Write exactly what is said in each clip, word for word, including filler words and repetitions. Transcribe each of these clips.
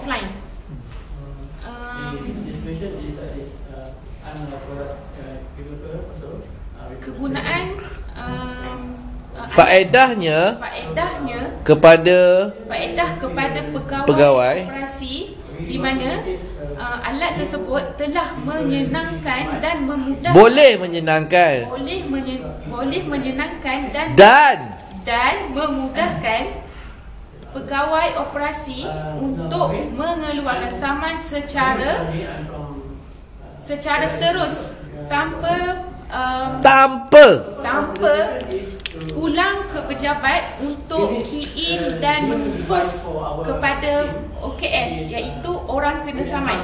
offline. Um, kegunaan um, faedahnya faedahnya kepada faedah kepada pegawai, pegawai operasi di mana uh, alat tersebut telah menyenangkan dan memudahkan boleh menyenangkan boleh menye, boleh menyenangkan dan dan dan memudahkan pegawai operasi untuk mengeluarkan saman secara secara terus tanpa um, tanpa tanpa pulang ke pejabat untuk key in dan post kepada O K S, iaitu orang kena saman.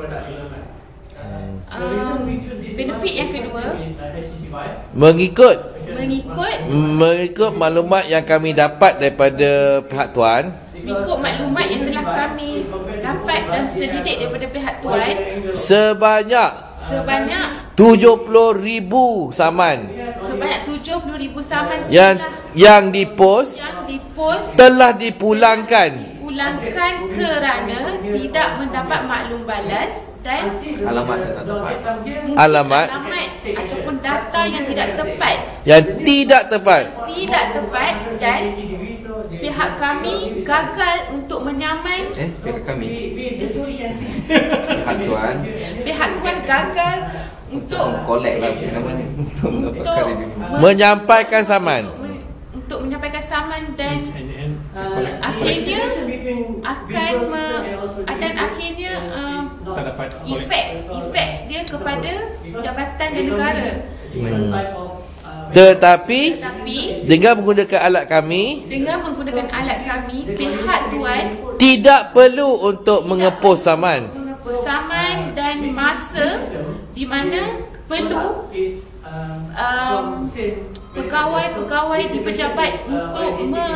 Um, benefit yang kedua, mengikut mengikut mengikut maklumat yang kami dapat daripada pihak tuan, mengikut maklumat yang telah kami dapat dan selidik daripada pihak tuan, sebanyak sebanyak tujuh puluh ribu saman sebanyak tujuh puluh ribu saman yang telah yang dipos yang dipos telah dipulangkan pulangkan kerana tidak mendapat maklum balas dan alamat yang tak tepat. Alamat. alamat ataupun data yang tidak tepat yang tidak tepat. tidak tepat dan pihak kami gagal untuk menyaman Eh, pihak kami, eh, sorry pihak tuan, pihak tuan gagal untuk collect lah nama ni untuk mendapatkan untuk ini. me- Menyampaikan saman. me- untuk menyampaikan saman dan uh, akhirnya akan me, dan akhirnya uh, efek efek dia kepada jabatan dan negara. Hmm. Tetapi Tetapi dengan menggunakan alat kami dengan menggunakan alat kami, pihak tuan tidak perlu untuk mengepos saman. mengepus saman dan masa di mana perlu um, pegawai-pegawai di pejabat untuk me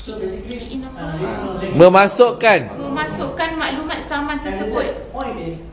key in apa? Memasukkan memasukkan maklumat saman tersebut.